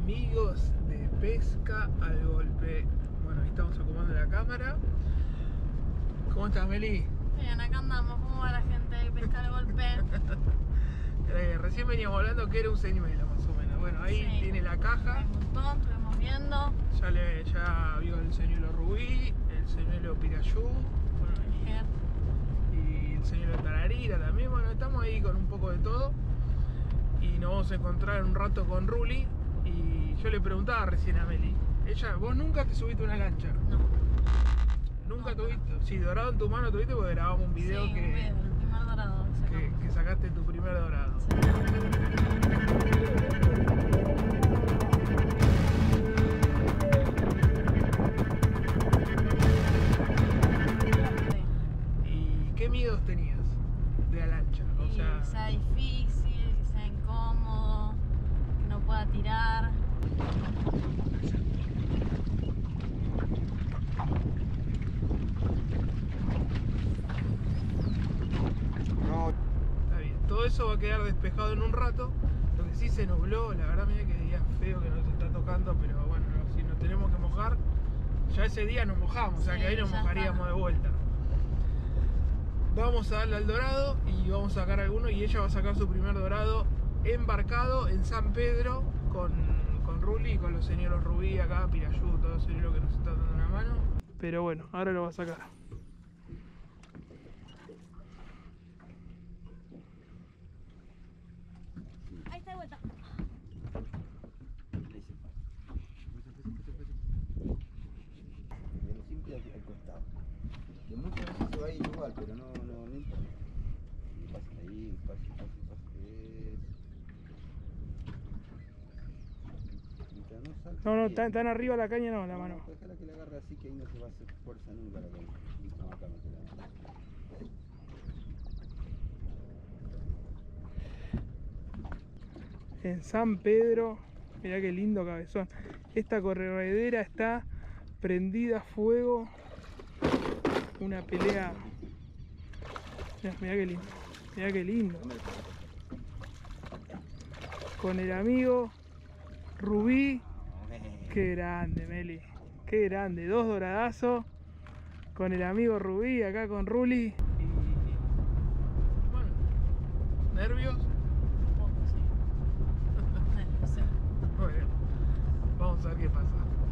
Amigos de Pesca al Golpe. Bueno, ahí estamos acomodando la cámara. ¿Cómo estás, Meli? Bien, acá andamos. ¿Cómo va la gente de Pesca al Golpe? Recién veníamos hablando que era un señuelo, más o menos. Bueno, ahí sí, tiene la caja. Hay un montón, estuvimos viendo. Ya vio el señuelo rubí, el señuelo pirayú, bueno, y el señuelo tararira también. Bueno, estamos ahí con un poco de todo. Y nos vamos a encontrar en un rato con Ruli. Y yo le preguntaba recién a Meli, ¿vos nunca te subiste a una lancha? No. ¿Nunca tuviste? Sí, dorado en tu mano tuviste porque grabamos un video, sí, que, un video, el primer dorado que sacaste tu primer dorado. Sí. ¿Y qué miedos tenías de la lancha? O sea, que sea difícil, que sea incómodo, que no pueda tirar. está bien, todo eso va a quedar despejado en un rato. Lo que sí se nubló, la verdad, mira que día feo que nos está tocando, pero bueno, si nos tenemos que mojar, ya ese día nos mojamos, o sea que ahí nos mojaríamos de vuelta. Vamos a darle al dorado y vamos a sacar alguno, y ella va a sacar su primer dorado embarcado en San Pedro con Ruli y con los señuelos rubí acá, pirayú, todo eso es lo que nos está dando una mano. Pero bueno, ahora lo va a sacar. Ahí está de vuelta. Siempre al costado. Que muchas veces se va a ir igual, pero no importa. Pasa ahí, pasa. No, tan arriba la caña no, la mano. Déjala que la agarre así, que ahí no se va a hacer fuerza nunca la caña. Listo, acá me queda. En San Pedro, mirá qué lindo cabezón. Esta corredera está prendida a fuego. Una pelea. Mirá qué lindo, mirá qué lindo. Con el amigo Rubí. Qué grande, Meli. Qué grande, 2 doradazos. Con el amigo Rubí, acá con Ruli. Y bueno, ¿nervios? Muy bien, vamos a ver qué pasa.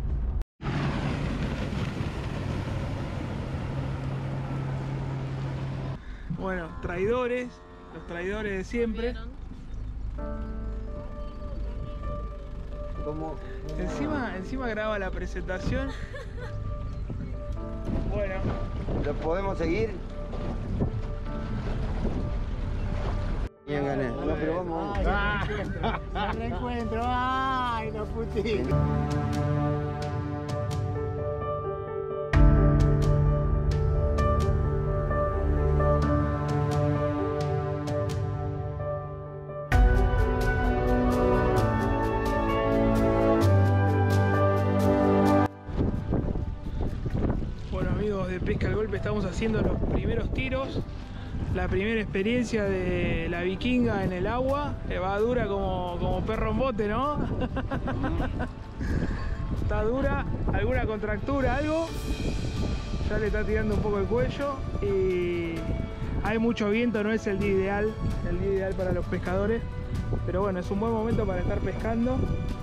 Bueno, traidores, los traidores de siempre. ¿Cómo? Encima graba la presentación. Bueno, ¿lo podemos seguir? Bien, gané. No, pero vamos. ¡Se reencuentro! ¡Ay, no putín! Bueno, amigos de Pesca al Golpe, estamos haciendo los primeros tiros. La primera experiencia de la vikinga en el agua. Va dura como perro en bote, ¿no? Está dura, alguna contractura, algo. Ya le está tirando un poco el cuello. Y hay mucho viento, no es el día ideal para los pescadores. Pero bueno, es un buen momento para estar pescando.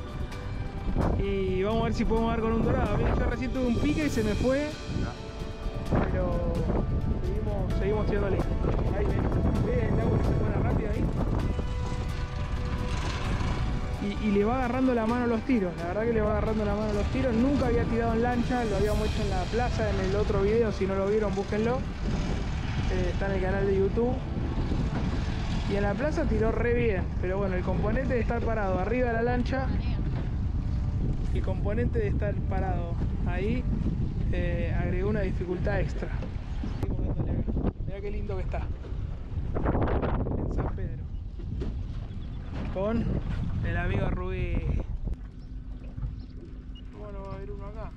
Y vamos a ver si podemos dar con un dorado. Miren, yo recién tuve un pique y se me fue. Pero seguimos tirándole. Ahí ven, el agua se pone rápido ahí. Y le va agarrando la mano a los tiros. La verdad que le va agarrando la mano a los tiros. Nunca había tirado en lancha, lo habíamos hecho en la plaza en el otro video. Si no lo vieron, búsquenlo. Está en el canal de YouTube. Y en la plaza tiró re bien. Pero bueno, el componente de estar parado arriba de la lancha, el componente de estar parado ahí, agregó una dificultad extra. Mirá qué lindo que está en San Pedro con el amigo Rubí. Bueno, va a haber uno acá.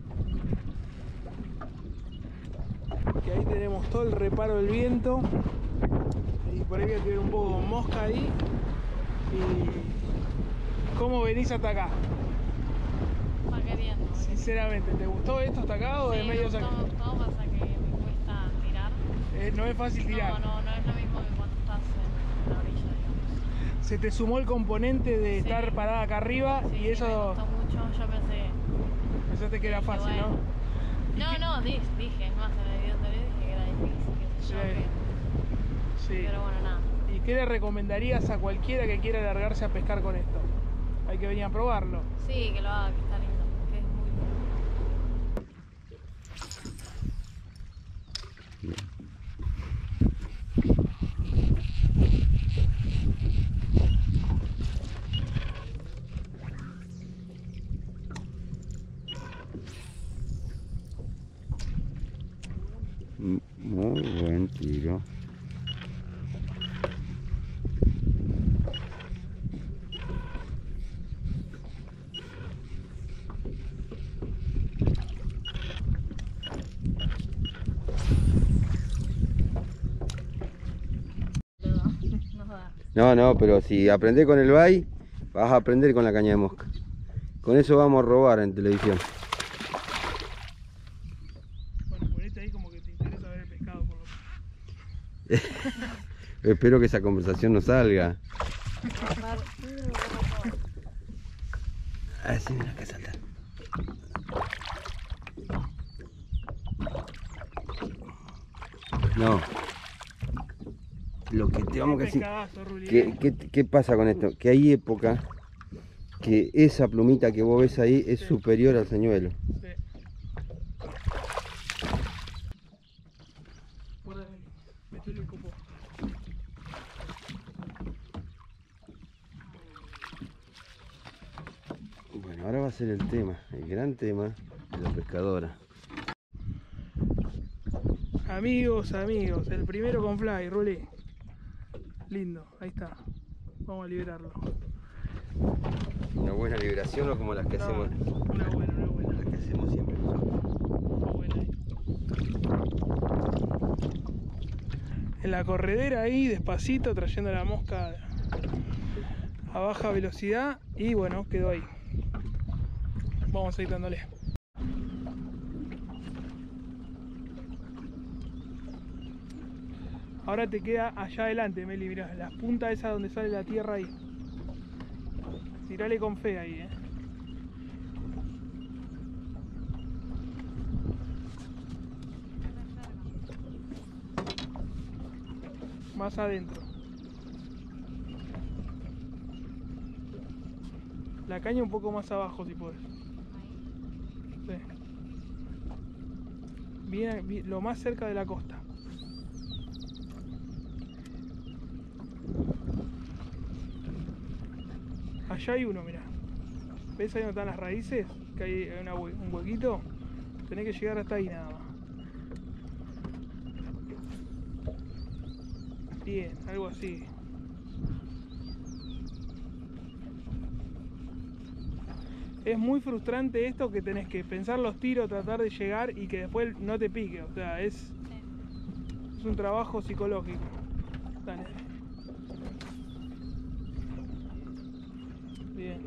Que ahí tenemos todo el reparo del viento. Y por ahí voy a tirar un poco con mosca ahí. Y ¿cómo venís hasta acá? Va queriendo. Sinceramente, ¿te gustó esto hasta acá o Sí, de me medio gustó, sac- me gustó, pasa que me cuesta tirar. No es fácil tirar. No es lo mismo que cuando estás en la orilla, digamos. Se te sumó el componente de Sí. estar parada acá arriba Sí, y me eso gustó mucho, yo pensé... pensaste que era fácil, bueno. ¿no? No, dije, es más, en el video anterior dije que era difícil, qué sé yo, Sí. Sí. pero bueno, nada. ¿Y qué le recomendarías a cualquiera que quiera largarse a pescar con esto? Hay que venir a probarlo. Sí, que lo haga, que está lindo, que es muy lindo. Muy buen tiro. No da. No, pero si aprendés con el bay, vas a aprender con la caña de mosca. Con eso vamos a robar en televisión. Bueno, ponete ahí como que te interesa ver el pescado por lo menos. Espero que esa conversación no salga. Ah, sí, mira que salta. No. Lo que te vamos a decir. Pescadazo, Ruli. ¿Qué pasa con esto? Que hay época que esa plumita que vos ves ahí es Sí. superior al señuelo. Sí. Guarda, metele el copo. Bueno, ahora va a ser el tema, el gran tema de la pescadora. Amigos, el primero con fly, Ruli. Lindo, ahí está. Vamos a liberarlo. Una buena liberación o como las que hacemos, Una buena. las que hacemos siempre nosotros. Una buena ahí. En la corredera ahí, despacito, trayendo la mosca a baja velocidad y bueno, quedó ahí. Vamos a ir dándole. Ahora te queda allá adelante, Meli, mirá, las puntas esas donde sale la tierra ahí. Tirale con fe ahí, Más adentro. La caña un poco más abajo si podés. Sí. Bien, lo más cerca de la costa. Allá hay uno, mirá. ¿Ves ahí donde están las raíces? Que hay un huequito. Tenés que llegar hasta ahí nada más. Bien, algo así. Es muy frustrante esto que tenés que pensar los tiros, tratar de llegar y que después no te pique. O sea, es un trabajo psicológico. Dale. Bien.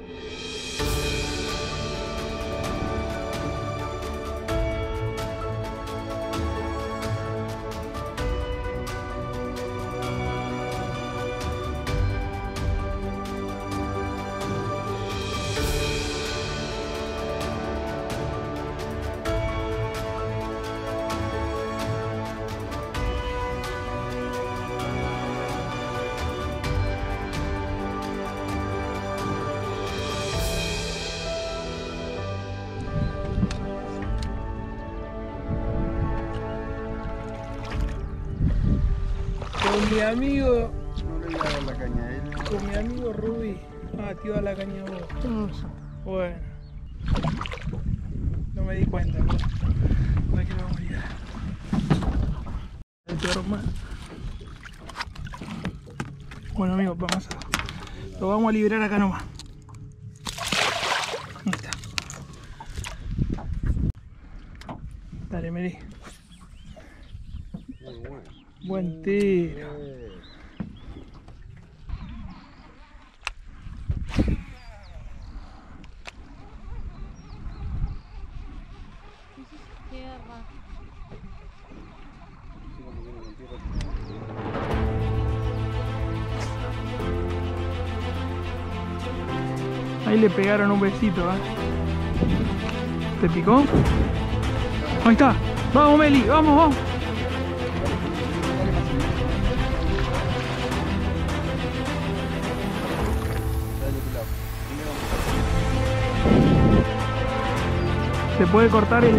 Con mi amigo, No le voy a dar la caña a él. con mi amigo Ruby. Ah, te iba a la caña a vos. Bueno. No me di cuenta, ¿no? Ahora que lo vamos a ligar. Bueno amigos, lo vamos a liberar acá nomás. Ahí está. Dale, Meli. Muy bueno. Buen tiro. Tierra. Ahí le pegaron un besito, ¿eh? ¿Te picó? Ahí está. Vamos, Meli, vamos, vamos. Se puede cortar el...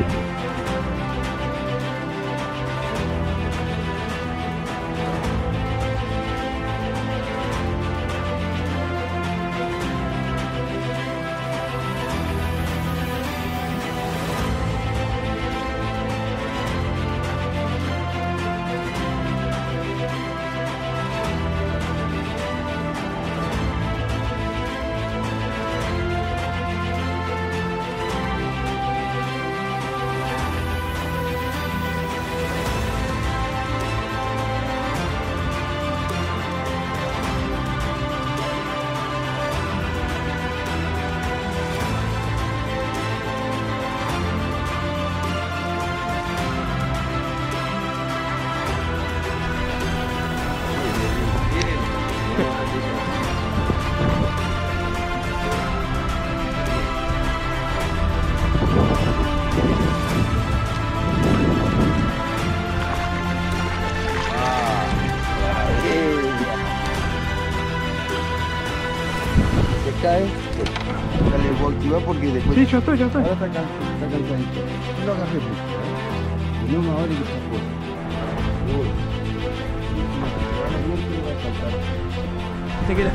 Cae, dale activar porque después. Sí, yo estoy. Ahora está cansadito. No lo agarré mucho, ¿eh? Y no me ahora que está fuera. Uy. Va a saltar. Te queda.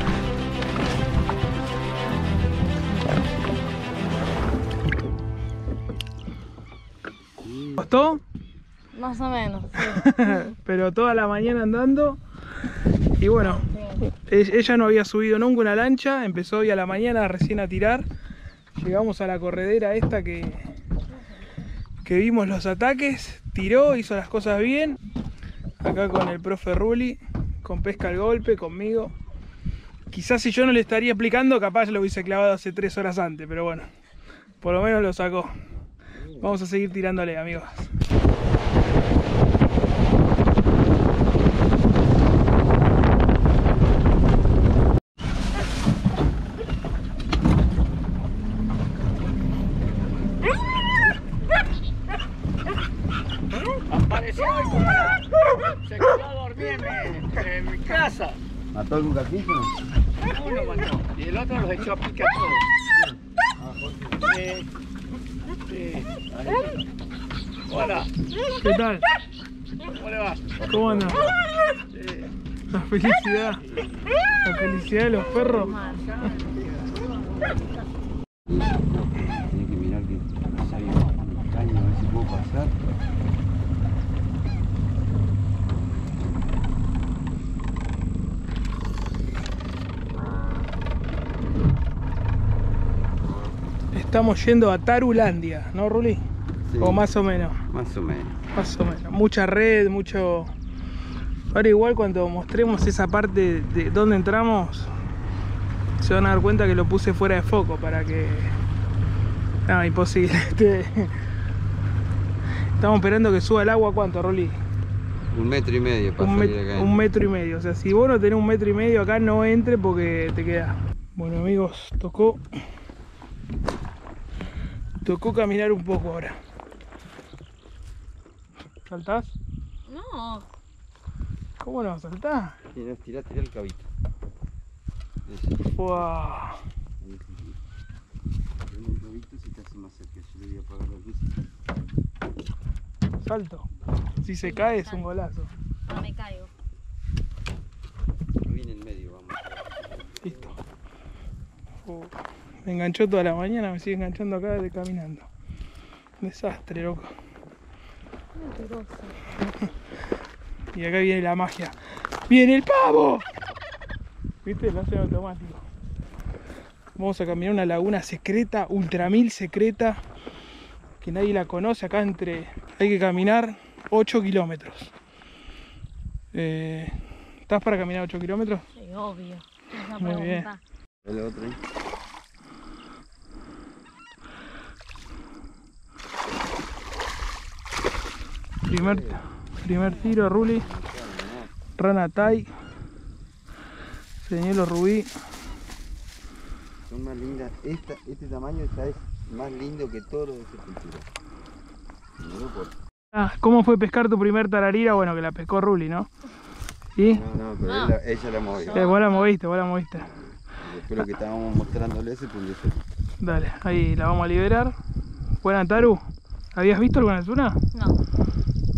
¿Costó? Más o menos, sí. Pero toda la mañana andando. Y bueno, ella no había subido nunca una lancha, empezó hoy a la mañana recién a tirar. Llegamos a la corredera esta que vimos los ataques, tiró, hizo las cosas bien. Acá con el profe Ruli, con pesca al golpe, conmigo. Quizás si yo no le estaría explicando, capaz lo hubiese clavado hace 3 horas antes, pero bueno, por lo menos lo sacó. Vamos a seguir tirándole, amigos. Apareció hoy, se quedó a dormir en mi casa. ¿Mató algún carpincho? Uno mató y el otro los echó a picar todos. Sí. Hola, ¿Qué tal? ¿cómo le va? ¿Cómo anda? Sí. La felicidad. La felicidad de los perros. Tiene que mirar que hay un caño, a ver si puedo pasar. Estamos yendo a Tarulandia, ¿no, Ruli? Sí, O más o menos. más o menos. Más o menos. Mucha red, mucho... Ahora igual cuando mostremos esa parte de donde entramos, se van a dar cuenta que lo puse fuera de foco para que... No, imposible. Estamos esperando que suba el agua, ¿cuánto, Ruli? 1,5 metros para salir acá. 1,5 metros. O sea, si vos no tenés 1,5 metros acá, no entre porque te queda. Bueno, amigos, tocó caminar un poco ahora. ¿Saltás? No. ¿Cómo no? ¿Saltás? Tirá el cabito. ¡Wow! El cabito se te hace más cerca. Yo le voy a apagar la luz. Salto. Si se cae es un golazo. No me caigo. Lo vi en el medio, vamos. Listo. Me enganchó toda la mañana, me sigue enganchando acá desde caminando. Desastre, loco. Mentiroso. Y acá viene la magia. ¡Viene el pavo! ¿Viste? Lo hace automático. Vamos a caminar una laguna secreta, ultramil secreta, que nadie la conoce. Acá hay que caminar 8 kilómetros. ¿Estás para caminar 8 kilómetros? Sí, obvio. Esa Muy bien. pregunta. El otro ahí. Primer tiro, Ruli. Rana Tai. Señuelo rubí. Son más lindas. Este tamaño ya es más lindo que todos los de sepultura. ¿Cómo fue pescar tu primer tararira? Bueno, que la pescó Ruli, ¿no? ¿Y? No, pero No. ella la movió. Vos la moviste. Después lo que estábamos mostrándole se pundió solo. Dale, ahí la vamos a liberar. Buena, Taru. ¿Habías visto alguna tuna? No.